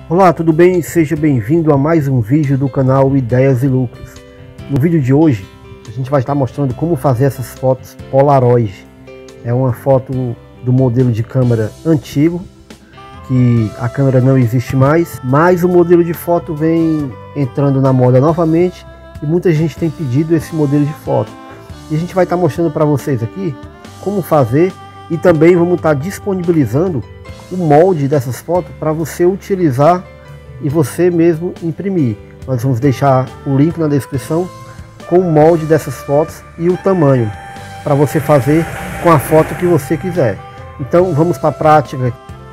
Olá, tudo bem? Seja bem-vindo a mais um vídeo do canal Ideias e Lucros. No vídeo de hoje, a gente vai estar mostrando como fazer essas fotos Polaroid. É uma foto do modelo de câmera antigo, que a câmera não existe mais, mas o modelo de foto vem entrando na moda novamente e muita gente tem pedido esse modelo de foto. E a gente vai estar mostrando para vocês aqui como fazer e também vamos estar disponibilizando o molde dessas fotos para você utilizar e você mesmo imprimir. Nós vamos deixar o link na descrição com o molde dessas fotos e o tamanho para você fazer com a foto que você quiser. Então vamos para a prática.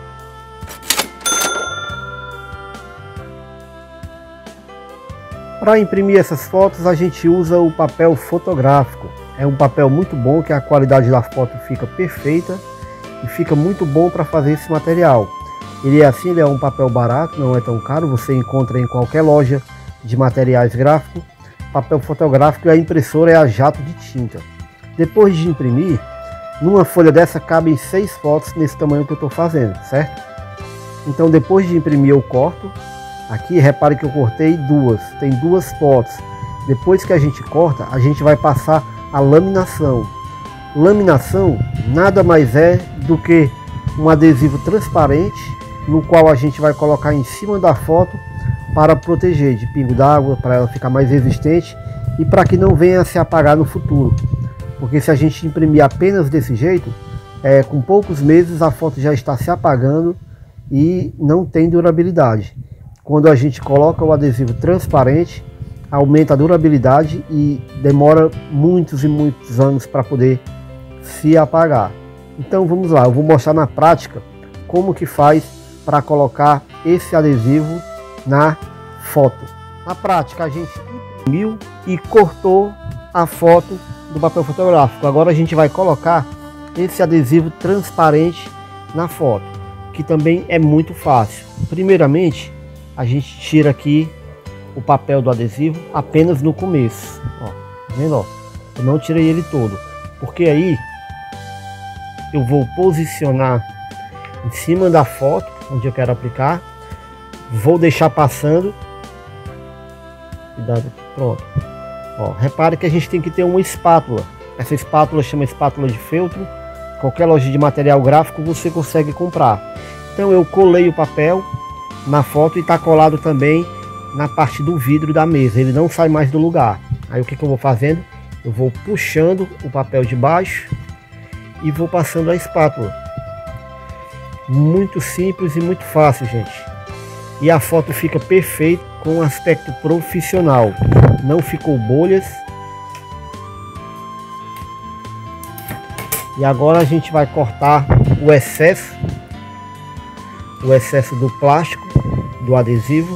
Para imprimir essas fotos a gente usa o papel fotográfico. É um papel muito bom, que a qualidade da foto fica perfeita e fica muito bom para fazer esse material. Ele é um papel barato, não é tão caro, você encontra em qualquer loja de materiais gráficos. Papel fotográfico, e a impressora é a jato de tinta. Depois de imprimir, numa folha dessa cabem 6 fotos nesse tamanho que eu estou fazendo, certo? Então depois de imprimir eu corto. Aqui repare que eu cortei duas, tem 2 fotos. Depois que a gente corta, a gente vai passar a laminação. Laminação nada mais é do que um adesivo transparente, no qual a gente vai colocar em cima da foto para proteger de pingo d'água, para ela ficar mais resistente e para que não venha a se apagar no futuro. Porque se a gente imprimir apenas desse jeito, com poucos meses a foto já está se apagando e não tem durabilidade. Quando a gente coloca o adesivo transparente, aumenta a durabilidade e demora muitos e muitos anos para poder se apagar. Então vamos lá, eu vou mostrar na prática como que faz para colocar esse adesivo na foto. Na prática a gente imprimiu e cortou a foto do papel fotográfico. Agora a gente vai colocar esse adesivo transparente na foto, que também é muito fácil. Primeiramente a gente tira aqui o papel do adesivo apenas no começo, ó, tá vendo? Ó, eu não tirei ele todo, porque aí eu vou posicionar em cima da foto onde eu quero aplicar, vou deixar passando, cuidado, pronto. Ó, repare que a gente tem que ter uma espátula. Essa espátula chama espátula de feltro. Qualquer loja de material gráfico você consegue comprar. Então eu colei o papel na foto e está colado também na parte do vidro da mesa, ele não sai mais do lugar. Aí o que eu vou fazendo? Eu vou puxando o papel de baixo e vou passando a espátula. Muito simples e muito fácil, gente. E a foto fica perfeita, com um aspecto profissional. Não ficou bolhas. E agora a gente vai cortar o excesso do plástico, do adesivo.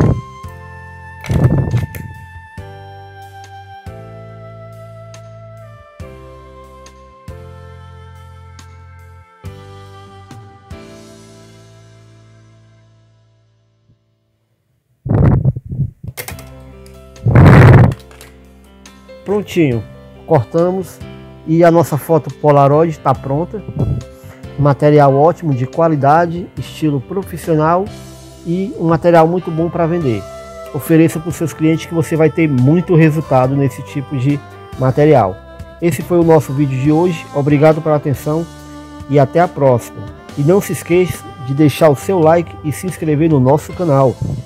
Prontinho, cortamos e a nossa foto Polaroid está pronta. Material ótimo, de qualidade, estilo profissional e um material muito bom para vender. Ofereça para os seus clientes que você vai ter muito resultado nesse tipo de material. Esse foi o nosso vídeo de hoje. Obrigado pela atenção e até a próxima. E não se esqueça de deixar o seu like e se inscrever no nosso canal.